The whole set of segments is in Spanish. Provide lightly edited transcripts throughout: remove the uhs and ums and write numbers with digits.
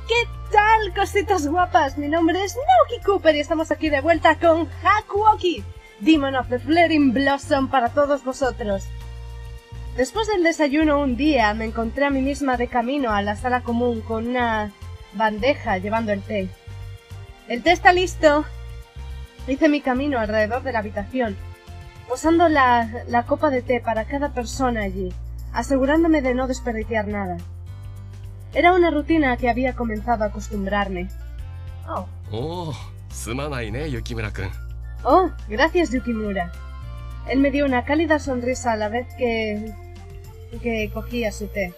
¿qué tal, cositas guapas? Mi nombre es Naoki Cooper y estamos aquí de vuelta con Hakuoki, Demon of the Flaring Blossom para todos vosotros. Después del desayuno un día me encontré a mí misma de camino a la sala común con una bandeja llevando el té. El té está listo. Hice mi camino alrededor de la habitación, posando la copa de té para cada persona allí, asegurándome de no desperdiciar nada. Era una rutina que había comenzado a acostumbrarme. Oh, gracias, Yukimura. Él me dio una cálida sonrisa a la vez que cogía su té.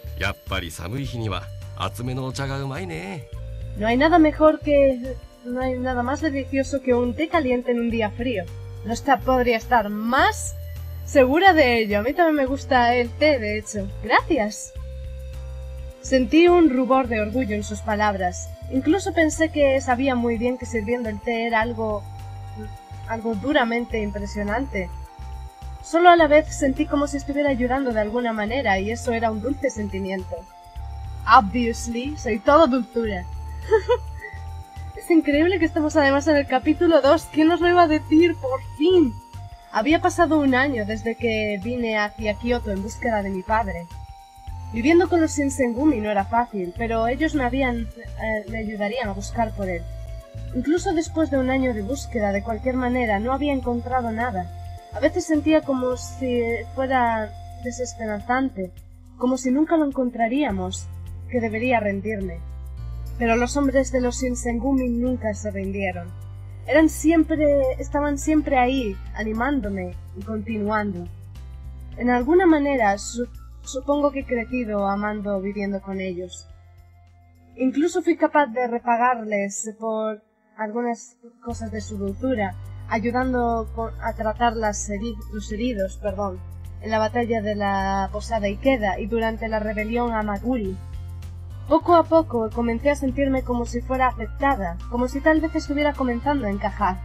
No hay nada más delicioso que un té caliente en un día frío. Podría estar más segura de ello. A mí también me gusta el té, de hecho. Gracias. Sentí un rubor de orgullo en sus palabras. Incluso pensé que sabía muy bien que sirviendo el té era algo duramente impresionante. Solo a la vez sentí como si estuviera ayudando de alguna manera, y eso era un dulce sentimiento. Obviously, soy todo dulzura. Es increíble que estemos además en el capítulo 2. ¿Quién nos lo iba a decir? ¡Por fin! Había pasado un año desde que vine hacia Kioto en búsqueda de mi padre. Viviendo con los Shinsengumi no era fácil, pero ellos me ayudarían a buscar por él. Incluso después de un año de búsqueda, de cualquier manera, no había encontrado nada. A veces sentía como si fuera desesperanzante, como si nunca lo encontraríamos, que debería rendirme. Pero los hombres de los Shinsengumi nunca se rindieron. Estaban siempre ahí, animándome y continuando. En alguna manera, supongo que he crecido amando viviendo con ellos. Incluso fui capaz de repagarles por algunas cosas de su dulzura, ayudando a tratar los heridos, en la batalla de la posada Ikeda y durante la rebelión a Maguri. Poco a poco comencé a sentirme como si fuera aceptada, como si tal vez estuviera comenzando a encajar.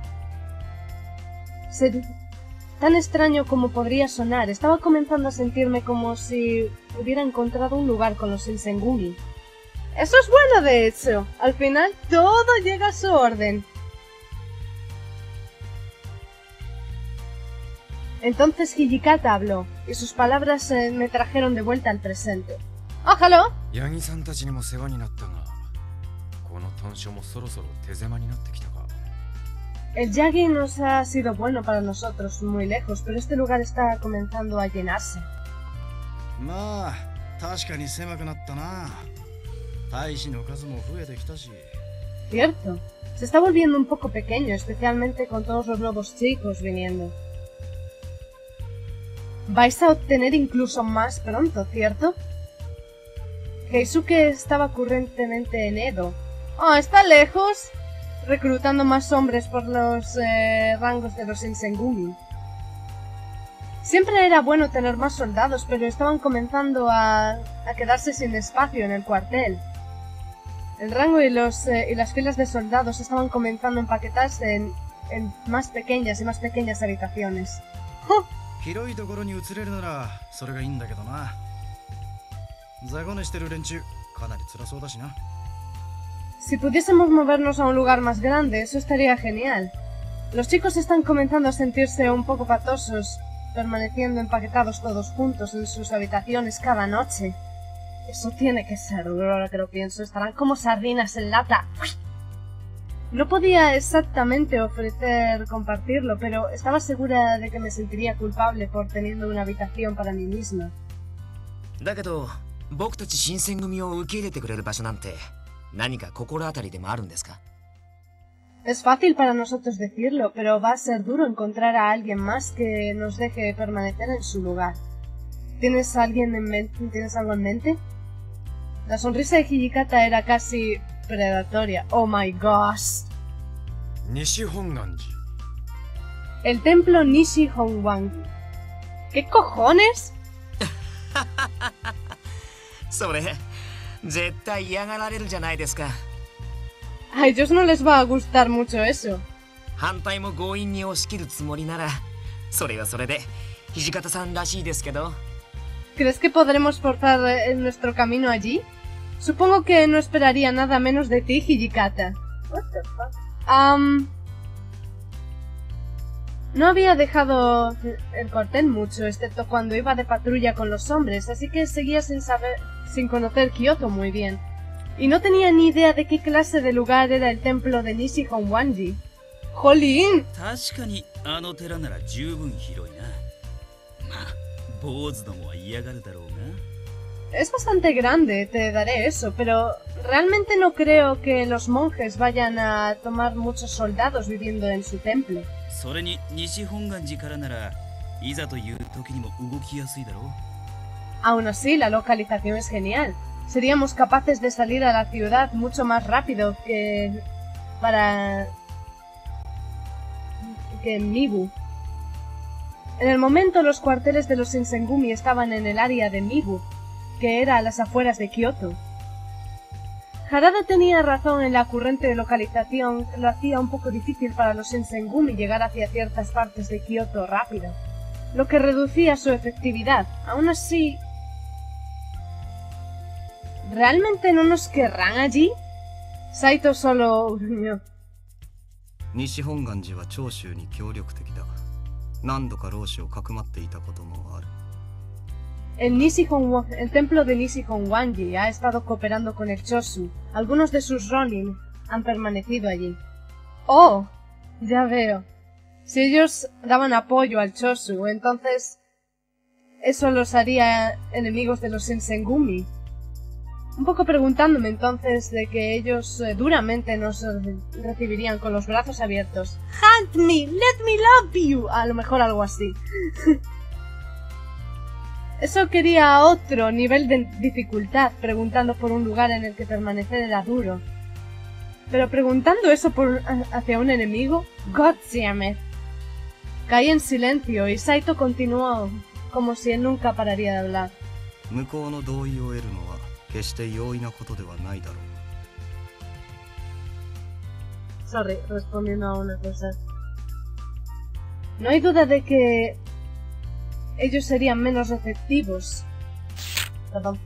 Tan extraño como podría sonar, estaba comenzando a sentirme como si hubiera encontrado un lugar con los Shinsengumi. Eso es bueno, de hecho. Al final todo llega a su orden. Entonces Hijikata habló, y sus palabras me trajeron de vuelta al presente. ¡Ójalo! El Yagi nos ha sido bueno para nosotros muy lejos, pero este lugar está comenzando a llenarse. Cierto, se está volviendo un poco pequeño, especialmente con todos los nuevos chicos viniendo. Vais a obtener incluso más pronto, ¿cierto? Keisuke estaba currentemente en Edo. ¿Está lejos? Reclutando más hombres por los rangos de los Shinsengumi. Siempre era bueno tener más soldados, pero estaban comenzando a quedarse sin espacio en el cuartel. El rango y las filas de soldados estaban comenzando a empaquetarse en más pequeñas y más pequeñas habitaciones. Si pudiésemos movernos a un lugar más grande, eso estaría genial. Los chicos están comenzando a sentirse un poco patosos, permaneciendo empaquetados todos juntos en sus habitaciones cada noche. Eso tiene que ser duro, ahora que lo pienso. Estarán como sardinas en lata. No podía exactamente ofrecer compartirlo, pero estaba segura de que me sentiría culpable por teniendo una habitación para mí misma. Es fácil para nosotros decirlo, pero va a ser duro encontrar a alguien más que nos deje permanecer en su lugar. ¿Tienes algo en mente? La sonrisa de Hijikata era casi predatoria. Oh my gosh. El templo Nishi-Hongan. ¿Qué cojones? A ellos no les va a gustar mucho eso. ¿Crees que podremos forzar nuestro camino allí? Supongo que no esperaría nada menos de ti, Hijikata. What the fuck? No había dejado el cuartel mucho, excepto cuando iba de patrulla con los hombres, así que seguía sin conocer Kioto muy bien. Y no tenía ni idea de qué clase de lugar era el templo de Nishihonwanji. ¡Jolín! Es bastante grande, te daré eso, pero realmente no creo que los monjes vayan a tomar muchos soldados viviendo en su templo. Aún así, la localización es genial. Seríamos capaces de salir a la ciudad mucho más rápido que en Mibu. En el momento, los cuarteles de los Shinsengumi estaban en el área de Mibu, que era a las afueras de Kioto. Harada tenía razón en la ocurrente localización, que lo hacía un poco difícil para los Shinsengumi llegar hacia ciertas partes de Kioto rápido, lo que reducía su efectividad. Aún así, ¿realmente no nos querrán allí? Saito solo gruñó. Nishihonganji wa Chōshū ni kyōryokutekī da. Nandoka roshi o kakumatte ita koto mo aru. El templo de Nishihonwanji ha estado cooperando con el Chōshū. Algunos de sus Ronin han permanecido allí. ¡Oh! Ya veo. Si ellos daban apoyo al Chōshū, entonces eso los haría enemigos de los Shinsengumi. Un poco preguntándome entonces de que ellos duramente nos recibirían con los brazos abiertos. ¡Hunt me! ¡Let me love you! A lo mejor algo así. Eso quería otro nivel de dificultad, preguntando por un lugar en el que permanecer era duro. Pero preguntando eso hacia un enemigo, ¡Goddammit! Caí en silencio y Saito continuó como si él nunca pararía de hablar. Sorry, respondiendo a una cosa. No hay duda de que ellos serían menos receptivos. Perdón.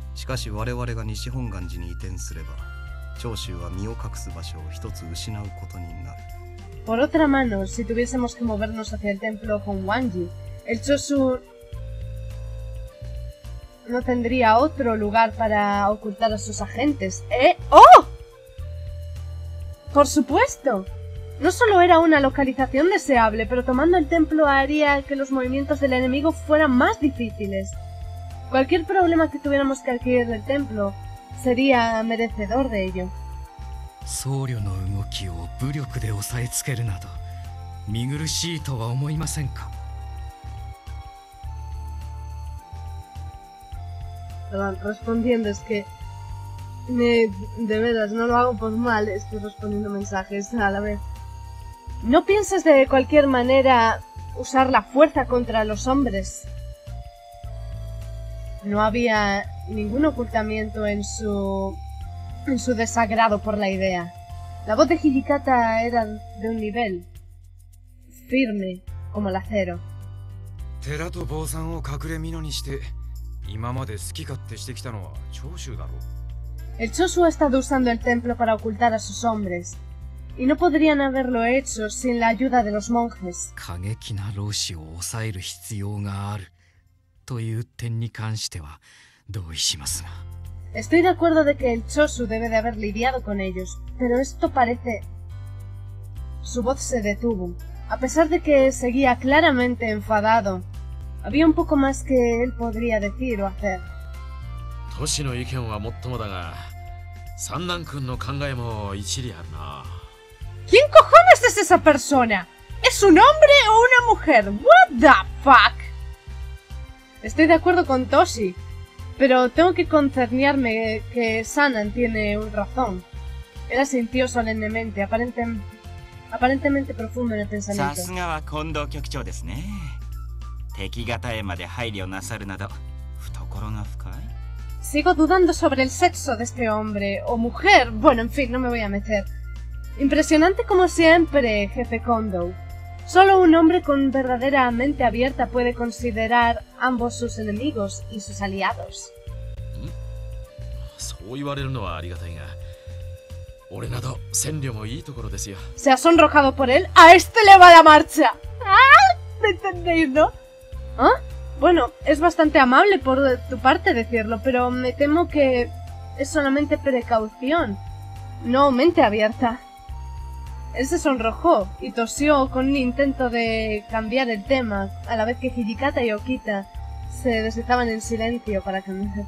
Por otra mano, si tuviésemos que movernos hacia el templo Honwanji, el Chōshū no tendría otro lugar para ocultar a sus agentes, ¿eh? ¡Oh! ¡Por supuesto! No solo era una localización deseable, pero tomando el templo haría que los movimientos del enemigo fueran más difíciles. Cualquier problema que tuviéramos que adquirir del templo sería merecedor de ello. Perdón, respondiendo, es que de veras no lo hago por mal, estoy respondiendo mensajes a la vez. ¿No piensas de cualquier manera usar la fuerza contra los hombres? No había ningún ocultamiento en su desagrado por la idea. La voz de Hijikata era de un nivel firme como el acero. El Chōshū ha estado usando el templo para ocultar a sus hombres, y no podrían haberlo hecho sin la ayuda de los monjes. Estoy de acuerdo de que el Chōshū debe de haber lidiado con ellos, pero esto parece... Su voz se detuvo. A pesar de que seguía claramente enfadado, había un poco más que él podría decir o hacer. ¿Quién cojones es esa persona? ¿Es un hombre o una mujer? What the fuck? Estoy de acuerdo con Toshi, pero tengo que concerniarme que Sanan tiene razón. Él asintió solemnemente, aparentemente profundo en el pensamiento. Sigo dudando sobre el sexo de este hombre, o mujer, bueno, en fin, no me voy a meter. Impresionante como siempre, jefe Kondo. Solo un hombre con verdadera mente abierta puede considerar ambos sus enemigos y sus aliados. そう言われるのはありがたいが、俺など千両もいいところですよ。 Se ha sonrojado por él. ¡A este le va la marcha! ¡Ah! ¿Me entendéis, no? ¿Ah? Bueno, es bastante amable por tu parte decirlo, pero me temo que es solamente precaución, no mente abierta. Él se sonrojó y tosió con un intento de cambiar el tema, a la vez que Hijikata y Okita se deslizaban en silencio para cambiar.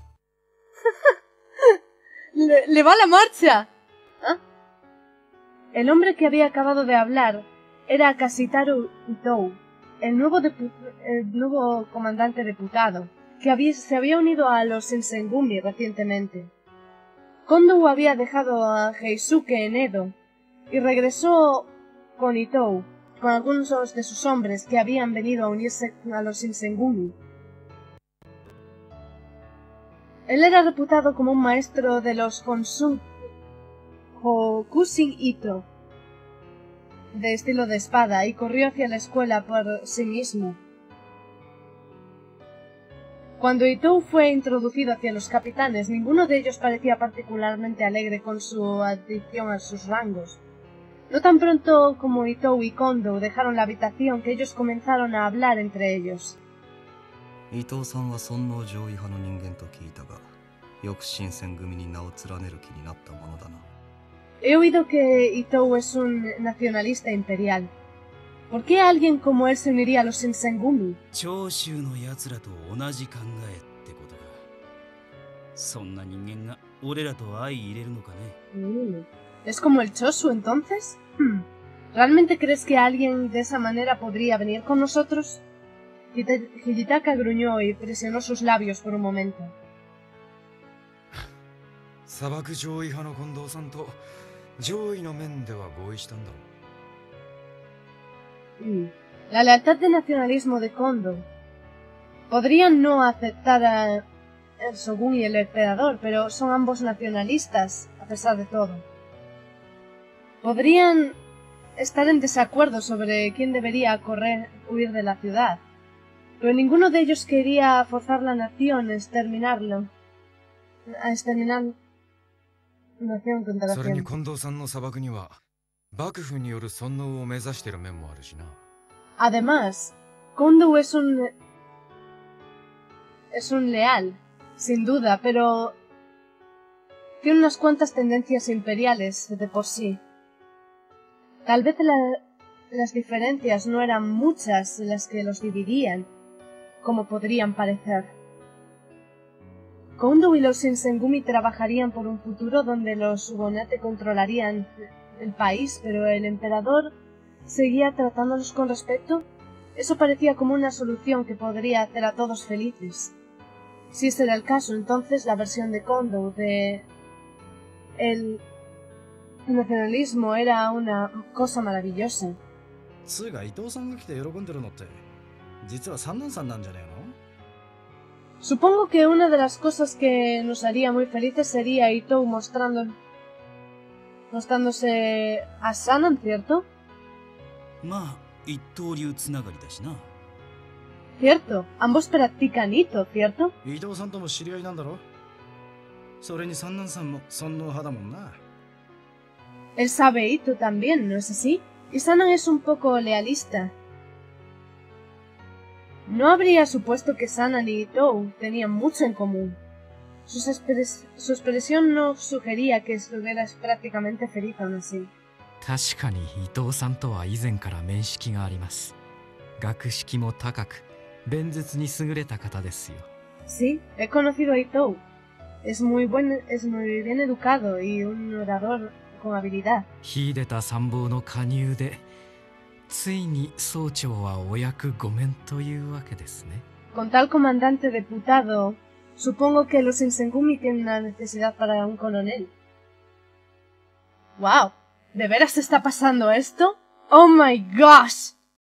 ¡Le va la marcha! ¿Ah? El hombre que había acabado de hablar era Kashitaru Itou, el nuevo comandante deputado, que se había unido a los Shinsengumi recientemente. Kondo había dejado a Heisuke en Edo y regresó con Itou, con algunos de sus hombres que habían venido a unirse a los Shinsengumi. Él era reputado como un maestro de los Hokushin Ito, de estilo de espada, y corrió hacia la escuela por sí mismo. Cuando Itou fue introducido hacia los capitanes, ninguno de ellos parecía particularmente alegre con su adición a sus rangos. No tan pronto como Itou y Kondo dejaron la habitación que ellos comenzaron a hablar entre ellos. Itou-sanは尊王攘夷派の人間と聞いたが、よく新選組に名を連ねる気になったものだな。 He oído que Itou es un nacionalista imperial. ¿Por qué alguien como él se uniría a los Shinsengumi? 長州の奴らと同じ考えってことか。そんな人間が俺らと相入れるのかね。 ¿Es como el Choshu entonces? ¿Realmente crees que alguien de esa manera podría venir con nosotros? Hijitaka gruñó y presionó sus labios por un momento. 砂漠上位派の近藤さんと上位の面では合意したんだろう。 La lealtad de nacionalismo de Kondo. Podrían no aceptar al Shogun y el emperador, pero son ambos nacionalistas, a pesar de todo. Podrían estar en desacuerdo sobre quién debería huir de la ciudad, pero ninguno de ellos quería forzar la nación a exterminar la nación contra la それに nación. 近藤さんの砂漠には幕府による尊王を目指している面もあるしな。 Además, Kondo es un leal, sin duda, pero tiene unas cuantas tendencias imperiales de por sí. Tal vez las diferencias no eran muchas las que los dividían, como podrían parecer. Kondo y los Shinsengumi trabajarían por un futuro donde los Shogunate controlarían el país, pero el emperador seguía tratándolos con respeto. Eso parecía como una solución que podría hacer a todos felices. Si ese era el caso, entonces la versión de Kondo de el nacionalismo era una cosa maravillosa. つうか伊藤さんが来て喜んでるのって実は三男さんなんじゃねえの？ Supongo que una de las cosas que nos haría muy felices sería Itou mostrándose a Sanan, ¿cierto? まあ一刀流つながりだしな。 Cierto, ambos practican Ito, ¿cierto? 伊藤さんとも知り合いなんだろ？それに三男さんも尊王派だもんな。 Él sabe Ito también, ¿no es así? Y Sanan es un poco lealista. No habría supuesto que Sanan y Itou tenían mucho en común. Su expresión no sugería que estuvieras prácticamente feliz aún así. 確かに伊藤さんとは以前から面識があります。学識も高く、弁舌に優れた方ですよ。 Sí, he conocido a Itou. Es muy bien educado y un orador con habilidad. 秀でた参謀の加入で、ついに総長はお役御免というわけですね。 Con tal comandante deputado, supongo que los Shinsengumi tienen una necesidad para un coronel. ¡Wow! ¿De veras está pasando esto? ¡Oh my gosh!